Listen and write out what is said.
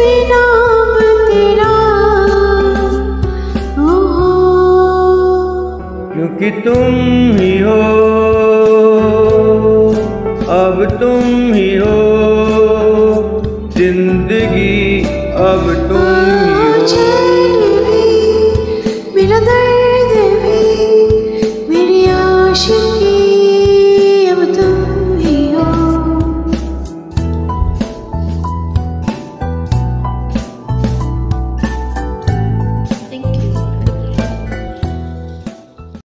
नाम तेरा, क्योंकि तुम ही हो, अब तुम ही हो, जिंदगी अब तुम ही हो।